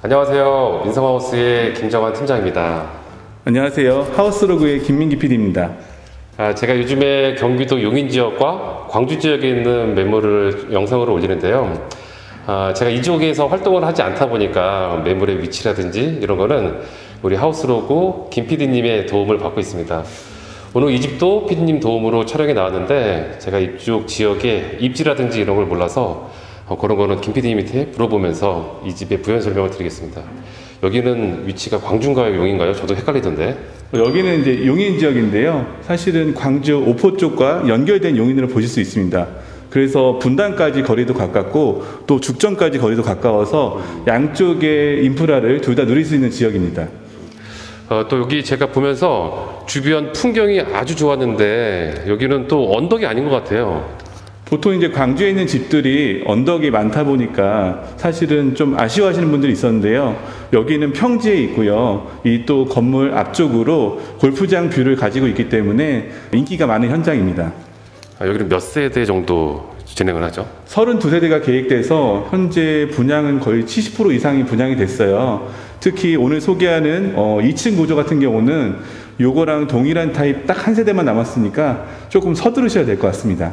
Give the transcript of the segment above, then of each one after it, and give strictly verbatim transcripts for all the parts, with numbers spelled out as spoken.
안녕하세요. 민성하우스의 김정환 팀장입니다. 안녕하세요. 하우스로그의 김민기 피디입니다. 아, 제가 요즘에 경기도 용인 지역과 광주 지역에 있는 매물을 영상으로 올리는데요. 아, 제가 이쪽에서 활동을 하지 않다 보니까 매물의 위치라든지 이런 거는 우리 하우스로그 김 피디님의 도움을 받고 있습니다. 오늘 이 집도 피디님 도움으로 촬영에 나왔는데 제가 이쪽 지역의 입지라든지 이런 걸 몰라서 어, 그런 거는 김 피디님한테 물어보면서 이 집의 부연 설명을 드리겠습니다. 여기는 위치가 광주인가요, 용인가요? 저도 헷갈리던데. 여기는 이제 용인 지역인데요. 사실은 광주 오포 쪽과 연결된 용인으로 보실 수 있습니다. 그래서 분당까지 거리도 가깝고 또 죽전까지 거리도 가까워서 양쪽의 인프라를 둘 다 누릴 수 있는 지역입니다. 어, 또 여기 제가 보면서 주변 풍경이 아주 좋았는데 여기는 또 언덕이 아닌 것 같아요. 보통 이제 광주에 있는 집들이 언덕이 많다 보니까 사실은 좀 아쉬워하시는 분들이 있었는데요. 여기는 평지에 있고요. 이 또 건물 앞쪽으로 골프장 뷰를 가지고 있기 때문에 인기가 많은 현장입니다. 아, 여기는 몇 세대 정도 진행을 하죠? 서른두 세대가 계획돼서 현재 분양은 거의 칠십 퍼센트 이상이 분양이 됐어요. 특히 오늘 소개하는 어, 이 층 구조 같은 경우는 요거랑 동일한 타입 딱 한 세대만 남았으니까 조금 서두르셔야 될 것 같습니다.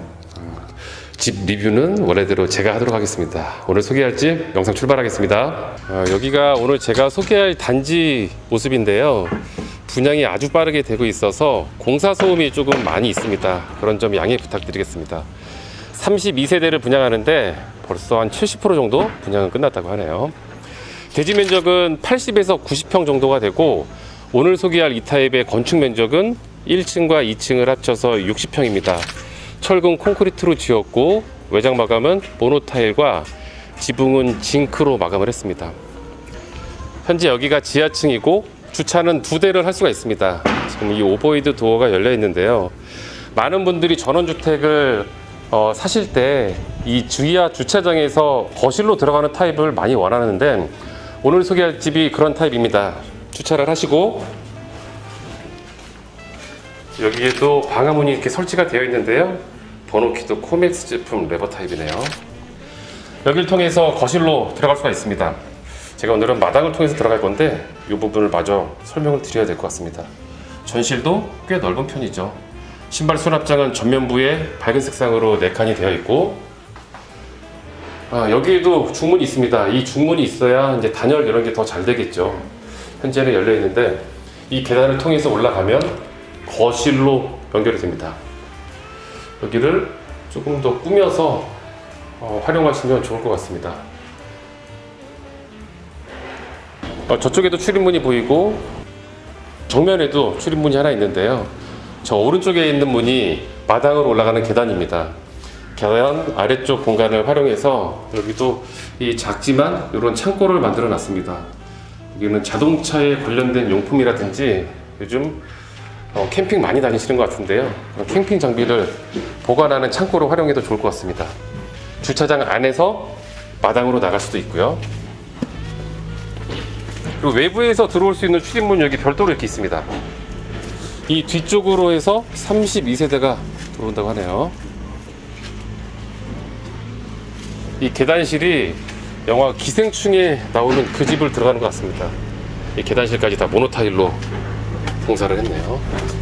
집 리뷰는 원래대로 제가 하도록 하겠습니다. 오늘 소개할 집 영상 출발하겠습니다. 아, 여기가 오늘 제가 소개할 단지 모습인데요. 분양이 아주 빠르게 되고 있어서 공사 소음이 조금 많이 있습니다. 그런 점 양해 부탁드리겠습니다. 삼십이 세대를 분양하는데 벌써 한 칠십 퍼센트 정도 분양은 끝났다고 하네요. 대지 면적은 팔십에서 구십 평 정도가 되고 오늘 소개할 이 타입의 건축 면적은 일 층과 이 층을 합쳐서 육십 평입니다. 철근 콘크리트로 지었고 외장 마감은 모노타일과 지붕은 징크로 마감을 했습니다. 현재 여기가 지하층이고 주차는 두 대를 할 수가 있습니다. 지금 이 오버헤드 도어가 열려 있는데요. 많은 분들이 전원주택을 어, 사실 때 이 지하 주차장에서 거실로 들어가는 타입을 많이 원하는데 오늘 소개할 집이 그런 타입입니다. 주차를 하시고 여기에도 방화문이 이렇게 설치가 되어 있는데요. 번호키도 코맥스 제품 레버 타입이네요. 여기를 통해서 거실로 들어갈 수가 있습니다. 제가 오늘은 마당을 통해서 들어갈 건데 이 부분을 마저 설명을 드려야 될 것 같습니다. 전실도 꽤 넓은 편이죠. 신발 수납장은 전면부에 밝은 색상으로 네 칸이 되어 있고 아, 여기에도 중문이 있습니다. 이 중문이 있어야 이제 단열 이런 게 더 잘 되겠죠. 현재는 열려 있는데 이 계단을 통해서 올라가면 거실로 연결이 됩니다. 여기를 조금 더 꾸며서 어, 활용하시면 좋을 것 같습니다. 어, 저쪽에도 출입문이 보이고 정면에도 출입문이 하나 있는데요. 저 오른쪽에 있는 문이 마당으로 올라가는 계단입니다. 계단 아래쪽 공간을 활용해서 여기도 이 작지만 이런 창고를 만들어 놨습니다. 여기는 자동차에 관련된 용품이라든지 요즘 어, 캠핑 많이 다니시는 것 같은데요. 캠핑 장비를 보관하는 창고로 활용해도 좋을 것 같습니다. 주차장 안에서 마당으로 나갈 수도 있고요. 그리고 외부에서 들어올 수 있는 출입문 여기 별도로 이렇게 있습니다. 이 뒤쪽으로 해서 삼십이 세대가 들어온다고 하네요. 이 계단실이 영화 기생충에 나오는 그 집을 들어가는 것 같습니다. 이 계단실까지 다 모노타일로 공사를 했네요.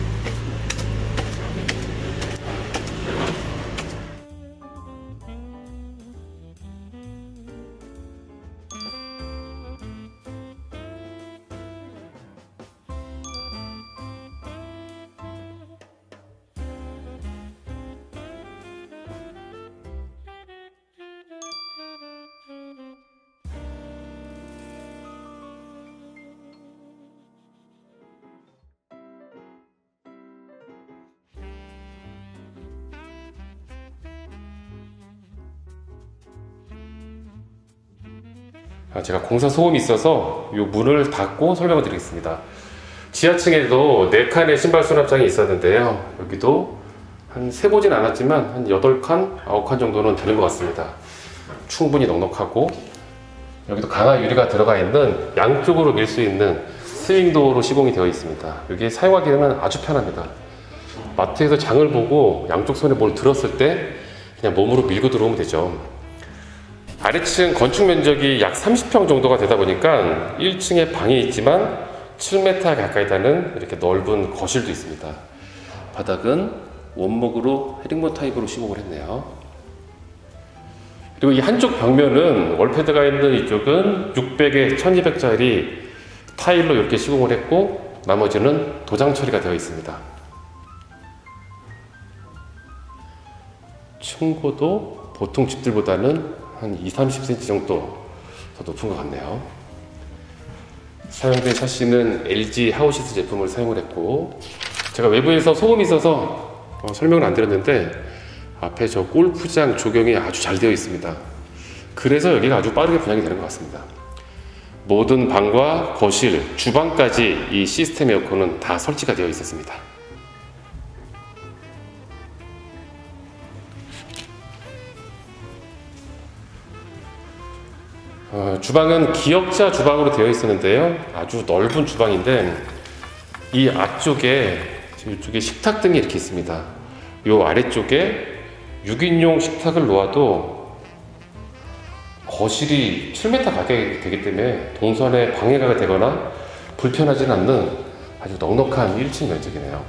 제가 공사 소음이 있어서 이 문을 닫고 설명을 드리겠습니다. 지하층에도 네 칸의 신발 수납장이 있었는데요. 여기도 한 세보진 않았지만 한 여덟 칸, 아홉 칸 정도는 되는 것 같습니다. 충분히 넉넉하고 여기도 강화 유리가 들어가 있는 양쪽으로 밀 수 있는 스윙도어로 시공이 되어 있습니다. 여기 사용하기는 아주 편합니다. 마트에서 장을 보고 양쪽 손에 뭘 들었을 때 그냥 몸으로 밀고 들어오면 되죠. 아래층 건축 면적이 약 삼십 평 정도가 되다 보니까 일 층에 방이 있지만 칠 미터 가까이 되는 이렇게 넓은 거실도 있습니다. 바닥은 원목으로 헤링본 타입으로 시공을 했네요. 그리고 이 한쪽 벽면은 월패드가 있는 이쪽은 육백에 천이백 짜리 타일로 이렇게 시공을 했고 나머지는 도장 처리가 되어 있습니다. 층고도 보통 집들보다는 한 이십, 삼십 센티미터 정도 더 높은 것 같네요. 사용된 샤시는 엘지 하우시스 제품을 사용을 했고, 제가 외부에서 소음이 있어서 어, 설명을 안 드렸는데 앞에 저 골프장 조경이 아주 잘 되어 있습니다. 그래서 여기가 아주 빠르게 분양이 되는 것 같습니다. 모든 방과 거실, 주방까지 이 시스템 에어컨은 다 설치가 되어 있었습니다. 어, 주방은 기역자 주방으로 되어 있었는데요. 아주 넓은 주방인데 이 앞쪽에 이쪽에 식탁 등이 이렇게 있습니다. 이 아래쪽에 육 인용 식탁을 놓아도 거실이 칠 미터 가까이 되기 때문에 동선에 방해가 되거나 불편하지는 않는 아주 넉넉한 일 층 면적이네요.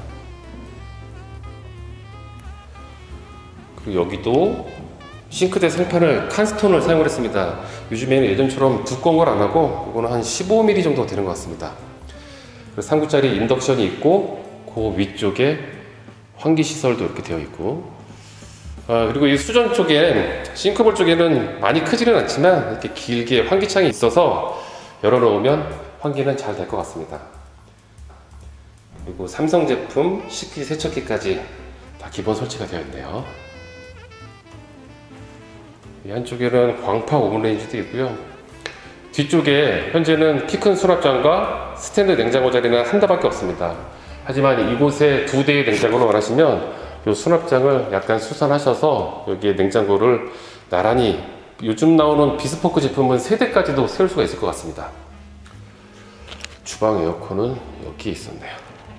그리고 여기도 싱크대 상판을 칸스톤을 사용을 했습니다. 요즘에는 예전처럼 두꺼운 걸 안 하고 이거는 한 십오 밀리미터 정도 되는 것 같습니다. 그리고 삼 구짜리 인덕션이 있고 그 위쪽에 환기 시설도 이렇게 되어 있고, 아, 그리고 이 수전 쪽에 싱크볼 쪽에는 많이 크지는 않지만 이렇게 길게 환기창이 있어서 열어놓으면 환기는 잘 될 것 같습니다. 그리고 삼성 제품 식기 세척기까지 다 기본 설치가 되어 있네요. 이 한쪽에는 광파 오븐 레인지도 있고요. 뒤쪽에 현재는 키 큰 수납장과 스탠드 냉장고 자리는 한 대밖에 없습니다. 하지만 이곳에 두 대의 냉장고를 원하시면 이 수납장을 약간 수선하셔서 여기에 냉장고를 나란히, 요즘 나오는 비스포크 제품은 세 대까지도 세울 수가 있을 것 같습니다. 주방 에어컨은 여기에 있었네요.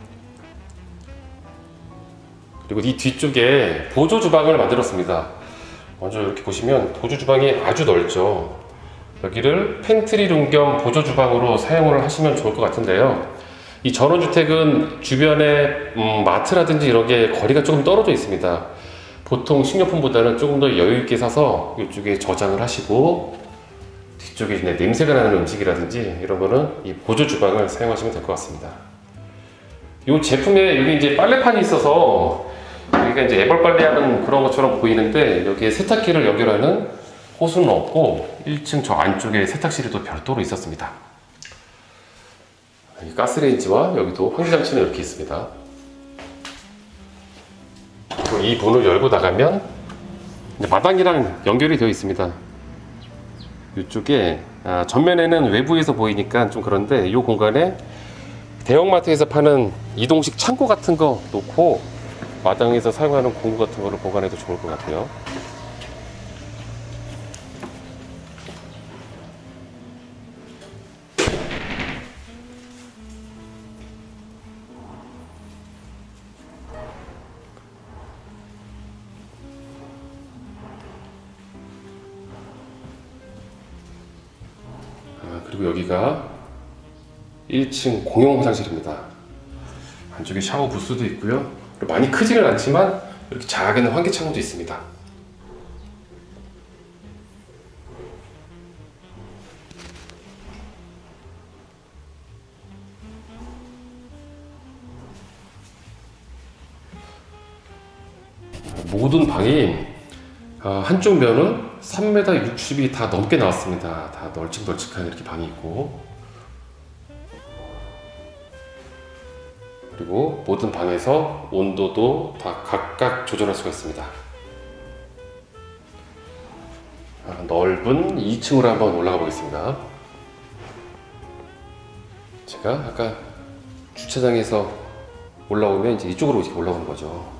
그리고 이 뒤쪽에 보조 주방을 만들었습니다. 먼저 이렇게 보시면 보조 주방이 아주 넓죠. 여기를 팬트리룸 겸 보조 주방으로 사용을 하시면 좋을 것 같은데요. 이 전원주택은 주변에 음, 마트라든지 이런 게 거리가 조금 떨어져 있습니다. 보통 식료품보다는 조금 더 여유있게 사서 이쪽에 저장을 하시고, 뒤쪽에 이제 냄새가 나는 음식이라든지 이런 거는 이 보조 주방을 사용하시면 될 것 같습니다. 이 제품에 여기 이제 빨래판이 있어서 여기가 이제 애벌 빨래하는 그런 것처럼 보이는데 여기에 세탁기를 연결하는 호수는 없고 일 층 저 안쪽에 세탁실이 또 별도로 있었습니다. 가스레인지와 여기도 환기장치는 이렇게 있습니다. 그리고 이 문을 열고 나가면 마당이랑 연결이 되어 있습니다. 이쪽에 아, 전면에는 외부에서 보이니까 좀 그런데 이 공간에 대형마트에서 파는 이동식 창고 같은 거 놓고 마당에서 사용하는 공구 같은 거를 보관해도 좋을 것 같아요. 그리고 여기가 일 층 공용 화장실입니다. 안쪽에 샤워 부스도 있고요. 많이 크지는 않지만 이렇게 작은 환기창도 있습니다. 모든 방이 한쪽 면은 삼 미터 육십이 다 넘게 나왔습니다. 다 널찍널찍한 이렇게 방이 있고, 그리고 모든 방에서 온도도 다 각각 조절할 수가 있습니다. 넓은 이 층으로 한번 올라가 보겠습니다. 제가 아까 주차장에서 올라오면 이제 이쪽으로 이렇게 올라오는 거죠.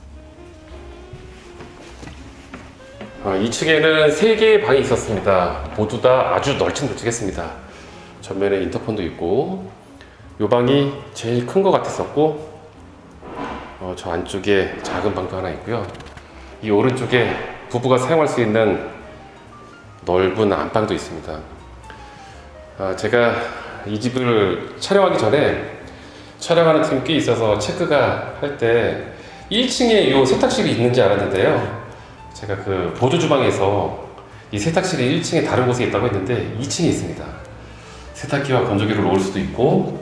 아, 이 층에는 세 개의 방이 있었습니다. 모두 다 아주 널찍널찍했습니다. 전면에 인터폰도 있고, 이 방이 제일 큰 것 같았었고, 어, 저 안쪽에 작은 방도 하나 있고요. 이 오른쪽에 부부가 사용할 수 있는 넓은 안방도 있습니다. 아, 제가 이 집을 촬영하기 전에 촬영하는 팀이 꽤 있어서 체크가 할 때 일 층에 이 세탁실이 있는지 알았는데요. 제가 그 보조주방에서 이 세탁실이 일 층에 다른 곳에 있다고 했는데 이 층에 있습니다. 세탁기와 건조기를 놓을 수도 있고,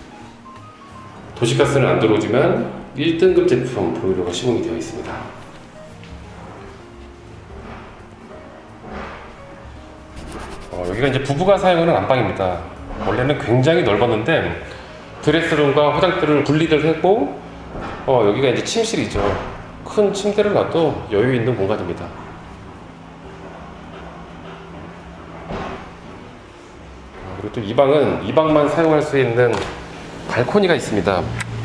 도시가스는 안 들어오지만 일 등급 제품 보일러가 시공이 되어 있습니다. 어, 여기가 이제 부부가 사용하는 안방입니다. 원래는 굉장히 넓었는데 드레스룸과 화장대를 분리를 했고, 어, 여기가 이제 침실이죠. 큰 침대를 놔도 여유 있는 공간입니다. 어, 그리고 또 이 방은 이 방만 사용할 수 있는 발코니가 있습니다.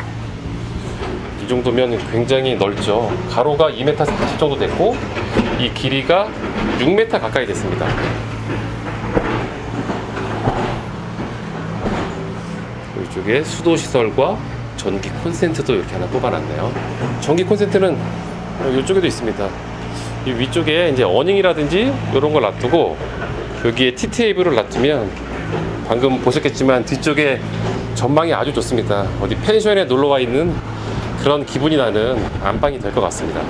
이 정도면 굉장히 넓죠. 가로가 이 미터 사십 정도 됐고, 이 길이가 육 미터 가까이 됐습니다. 이쪽에 수도 시설과 전기 콘센트도 이렇게 하나 뽑아놨네요. 전기 콘센트는 이쪽에도 있습니다. 이 위쪽에 이제 어닝이라든지 이런 걸 놔두고, 여기에 티 테이블을 놔두면 방금 보셨겠지만 뒤쪽에 전망이 아주 좋습니다. 어디 펜션에 놀러와 있는 그런 기분이 나는 안방이 될 것 같습니다.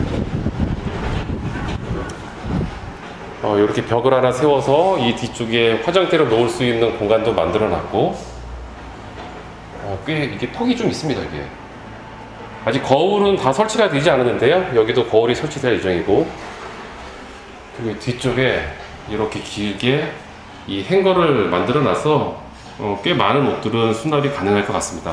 어, 이렇게 벽을 하나 세워서 이 뒤쪽에 화장대를 놓을 수 있는 공간도 만들어 놨고, 어, 꽤 이게 턱이 좀 있습니다. 이게 아직 거울은 다 설치가 되지 않았는데요. 여기도 거울이 설치될 예정이고, 그리고 뒤쪽에 이렇게 길게 이 행거를 만들어 놔서 어, 꽤 많은 옷들은 수납이 가능할 것 같습니다.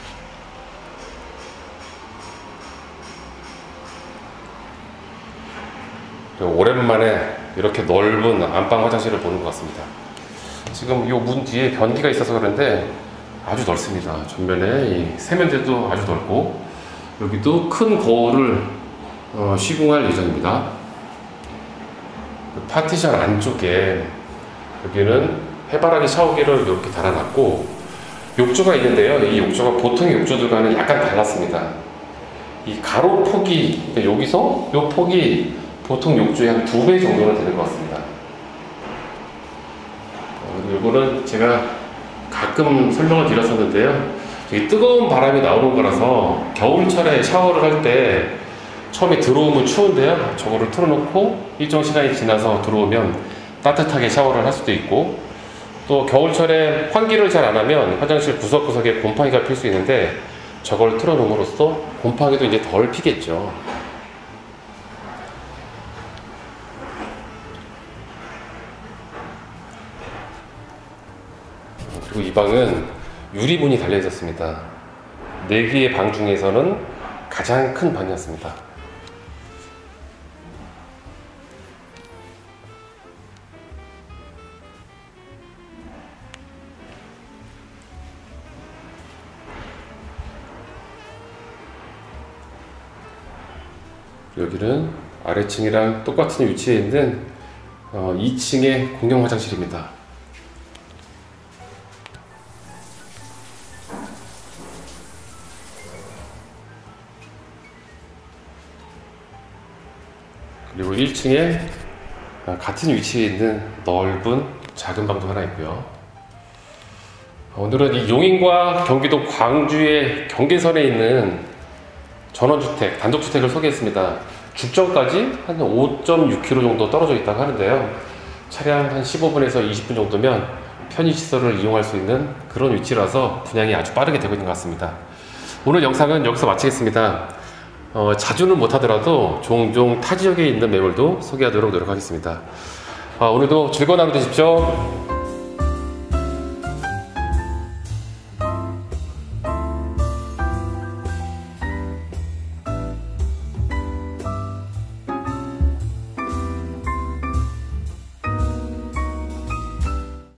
오랜만에 이렇게 넓은 안방 화장실을 보는 것 같습니다. 지금 이 문 뒤에 변기가 있어서 그런데 아주 넓습니다. 전면에 이 세면대도 아주 넓고, 여기도 큰 거울을 어, 시공할 예정입니다. 파티션 안쪽에 여기는 해바라기 샤워기를 이렇게 달아놨고, 욕조가 있는데요. 이 욕조가 보통의 욕조들과는 약간 달랐습니다. 이 가로 폭이, 여기서 이 폭이 보통 욕조의 한 두 배 정도는 되는 것 같습니다. 어, 이거는 제가 가끔 설명을 드렸었는데요. 여기 뜨거운 바람이 나오는 거라서 겨울철에 샤워를 할 때 처음에 들어오면 추운데요. 저거를 틀어놓고 일정 시간이 지나서 들어오면 따뜻하게 샤워를 할 수도 있고, 또 겨울철에 환기를 잘 안 하면 화장실 구석구석에 곰팡이가 필 수 있는데 저걸 틀어놓음으로써 곰팡이도 이제 덜 피겠죠. 그리고 이 방은 유리문이 달려 있었습니다. 네 개의 방 중에서는 가장 큰 방이었습니다. 여기는 아래층이랑 똑같은 위치에 있는 어, 이 층의 공용 화장실입니다. 그리고 일 층에 같은 위치에 있는 넓은 작은 방도 하나 있고요. 오늘은 이 용인과 경기도 광주의 경계선에 있는 전원주택, 단독주택을 소개했습니다. 죽전까지 한 오 점 육 킬로미터 정도 떨어져 있다고 하는데요. 차량 한 십오 분에서 이십 분 정도면 편의시설을 이용할 수 있는 그런 위치라서 분양이 아주 빠르게 되고 있는 것 같습니다. 오늘 영상은 여기서 마치겠습니다. 어, 자주는 못하더라도 종종 타 지역에 있는 매물도 소개하도록 노력하겠습니다. 아, 오늘도 즐거운 하루 되십시오.